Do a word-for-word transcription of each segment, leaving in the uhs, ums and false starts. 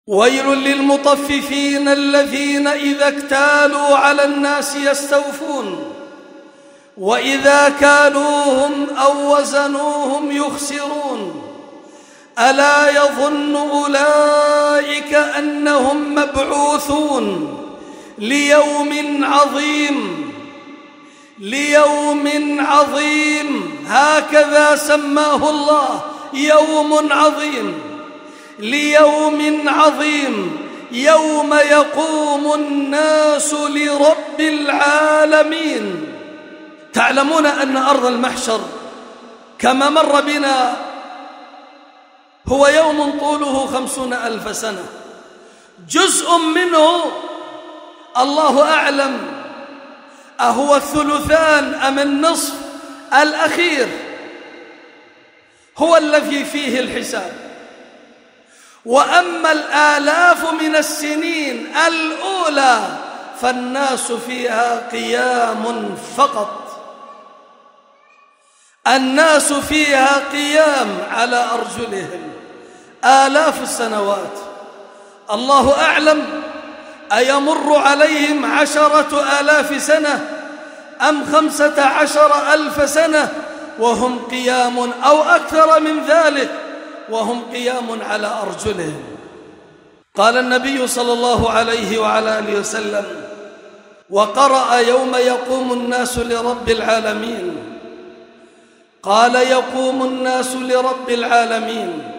ويل للمطففين الذين إذا اكتالوا على الناس يستوفون وإذا كالوهم أو وزنوهم يخسرون ألا يظن أولئك أنهم مبعوثون ليوم عظيم ليوم عظيم هكذا سماه الله، يوم عظيم، ليوم عظيم يوم يقوم الناس لرب العالمين. تعلمون أن أرض المحشر كما مر بنا هو يوم طوله خمسون ألف سنة، جزء منه الله أعلم أهو الثلثان أم النصف الأخير هو الذي فيه الحساب، وأما الآلاف من السنين الأولى فالناس فيها قيام فقط، الناس فيها قيام على أرجلهم آلاف السنوات. الله أعلم أيمر عليهم عشرة آلاف سنة أم خمسة عشر ألف سنة وهم قيام، أو أكثر من ذلك وهم قيام على أرجلهم. قال النبي صلى الله عليه وعلى آله وسلم: وقرأ يوم يقوم الناس لرب العالمين، قال يقوم الناس لرب العالمين،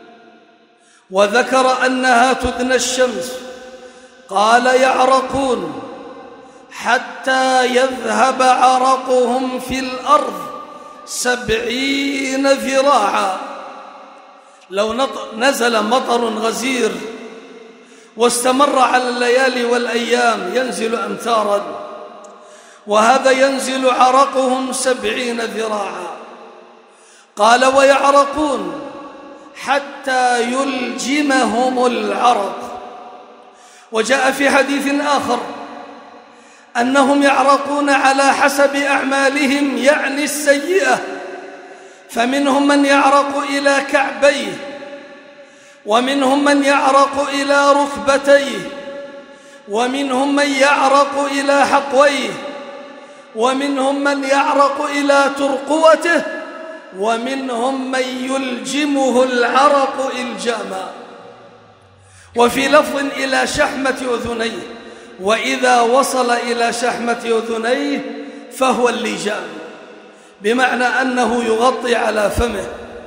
وذكر أنها تدنى الشمس، قال يعرقون حتى يذهب عرقهم في الأرض سبعين ذراعا. لو نزل مطر غزير واستمر على الليالي والأيام ينزل أمتارا، وهذا ينزل عرقهم سبعين ذراعا. قال ويعرقون حتى يلجمهم العرق. وجاء في حديث آخر أنهم يعرقون على حسب أعمالهم، يعني السيئة، فمنهم من يعرق إلى كعبيه، ومنهم من يعرق إلى ركبتيه، ومنهم من يعرق إلى حقويه، ومنهم من يعرق إلى ترقوته، ومنهم من يلجمه العرق إلجاما. وفي لفظ إلى شحمة أذنيه، وإذا وصل إلى شحمة أذنيه فهو اللجام، بمعنى أنه يغطي على فمه.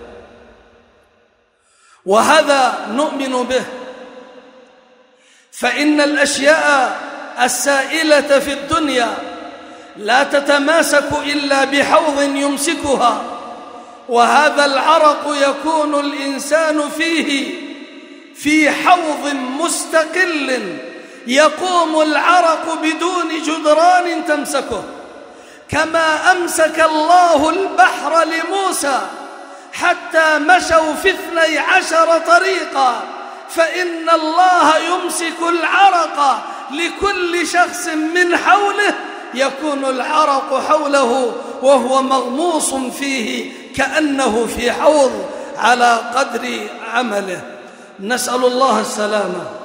وهذا نؤمن به، فإن الأشياء السائلة في الدنيا لا تتماسك إلا بحوض يمسكها، وهذا العرق يكون الإنسان فيه في حوض مستقل، يقوم العرق بدون جدران تمسكه، كما أمسك الله البحر لموسى حتى مشوا في اثني عشر طريقا، فإن الله يمسك العرق لكل شخص من حوله، يكون العرق حوله وهو مغموس فيه كأنه في حوض على قدر عمله. نسأل الله السلامة.